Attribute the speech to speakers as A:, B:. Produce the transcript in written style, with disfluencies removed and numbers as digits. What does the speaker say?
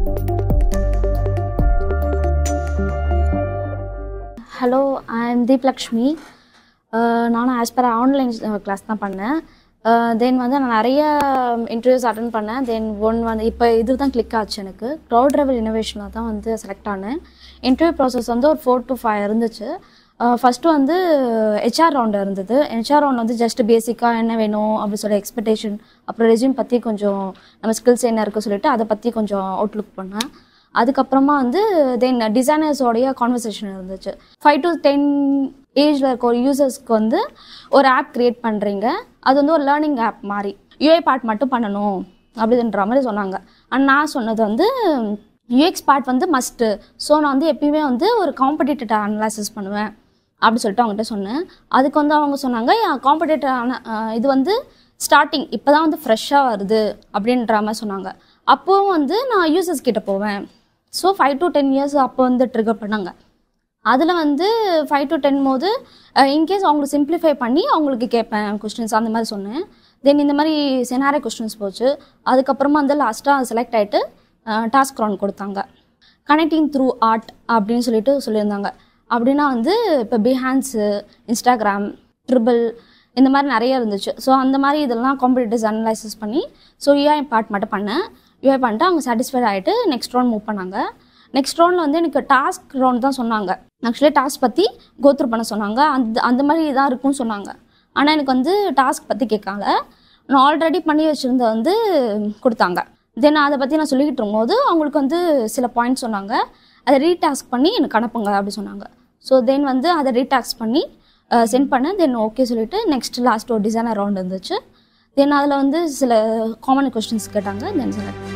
A: Hello, I am Dheepalakshmi. நான் Aspira online class தான் பண்ணேன். தென் வந்து நான் நிறைய இன்டர்வியூஸ் அட்டெண்ட் பண்ணேன். தென் வந்து இப்போ இதுதான் கிளிக் ஆச்சு எனக்கு. க்ரௌட் லெவல் இன்னோவேஷனில் தான் வந்து செலக்ட் ஆனேன். இன்டர்வியூ ப்ராசஸ் வந்து ஒரு 4 to 5 இருந்துச்சு. ஃபஸ்ட்டு வந்து HR ரவுண்ட் இருந்தது. HR ரவுண்ட் வந்து ஜஸ்ட் பேசிக்காக என்ன வேணும் அப்படி சொல்லி எக்ஸ்பெக்டேஷன், அப்புறம் ரெஸ்யூம் பற்றி கொஞ்சம் நம்ம ஸ்கில்ஸ் என்ன இருக்குது சொல்லிட்டு அதை பற்றி கொஞ்சம் அவுட்லுக் பண்ணேன். அதுக்கப்புறமா வந்து தென் டிசைனர்ஸோடைய கான்வர்சேஷன் இருந்துச்சு. 5 to 10 ஏஜில் இருக்க ஒரு யூசர்ஸ்க்கு வந்து ஒரு ஆப் க்ரியேட் பண்ணுறீங்க, அது வந்து ஒரு லேர்னிங் ஆப் மாதிரி, யூஐ பார்ட் மட்டும் பண்ணணும் அப்படின்ற மாதிரி சொன்னாங்க. அண்ட் நான் சொன்னது வந்து யூஎக்ஸ் பார்ட் வந்து மஸ்ட்டு. ஸோ நான் வந்து எப்பயுமே வந்து ஒரு காம்படிட்டிவ் அனலைசிஸ் பண்ணுவேன் அப்படி சொல்லிட்டு அவங்ககிட்ட சொன்னேன். அதுக்கு வந்து அவங்க சொன்னாங்க, காம்படிட்டிவ் இது வந்து ஸ்டார்டிங் இப்போ தான் வந்து ஃப்ரெஷ்ஷாக வருது அப்படின்ற மாதிரி சொன்னாங்க. அப்போவும் வந்து நான் யூசர்ஸ் கிட்ட போவேன். ஸோ 5 to 10 இயர்ஸ் அப்போ வந்து ட்ரிகர் பண்ணாங்க. அதில் வந்து 5 to 10 போது இன்கேஸ் அவங்களுக்கு சிம்பிளிஃபை பண்ணி அவங்களுக்கு கேட்பேன் கொஸ்டின்ஸ் அந்த மாதிரி சொன்னேன். தென் இந்த மாதிரி செனாரே கொஸ்டின்ஸ் போச்சு. அதுக்கப்புறமா வந்து லாஸ்ட்டாக செலக்ட் ஆகிட்டு டாஸ்க் ரவுண்ட் கொடுத்தாங்க. கனெக்டிங் த்ரூ ஆர்ட் அப்படின்னு சொல்லியிருந்தாங்க. அப்படின்னா வந்து இப்போ பிஹான்ஸு, இன்ஸ்டாகிராம், ட்ரிபிள் இந்த மாதிரி நிறைய இருந்துச்சு. ஸோ அந்த மாதிரி இதெல்லாம் காம்படிட்டிவ்ஸ் அனலைசிஸ் பண்ணி ஸோ யூஐ பார்ட் மட்டும் பண்ணேன். யூஐ பண்ணிட்டு அவங்க சாட்டிஸ்ஃபைட் ஆகிட்டு நெக்ஸ்ட் ரவுண்ட் மூவ் பண்ணாங்க. நெக்ஸ்ட் ரவுண்டில் வந்து எனக்கு டாஸ்க் ரவுண்ட் தான் சொன்னாங்க. ஆக்சுவலி டாஸ்க் பற்றி கோத்ரூ பண்ண சொன்னாங்க. அந்த மாதிரி தான் இருக்கும்னு சொன்னாங்க. ஆனால் எனக்கு வந்து டாஸ்க் பற்றி கேட்காங்க. நான் ஆல்ரெடி பண்ணி வச்சுருந்த வந்து கொடுத்தாங்க. தென் அதை பற்றி நான் சொல்லிக்கிட்டு இருக்கும்போது அவங்களுக்கு வந்து சில பாயிண்ட்ஸ் சொன்னாங்க. அதை ரீடாஸ்க் பண்ணி எனக்கு அனுப்புங்க அப்படி சொன்னாங்க. ஸோ தென் வந்து அதை ரீடாஸ்க் பண்ணி சென்ட் பண்ணேன். தென் ஓகே சொல்லிவிட்டு நெக்ஸ்ட் லாஸ்ட் ஒரு டிசைனர் ரவுண்ட் இருந்துச்சு. தென் அதில் வந்து சில காமன் கொஸ்டின்ஸ் கேட்டாங்க. தென் சொன்னேன்.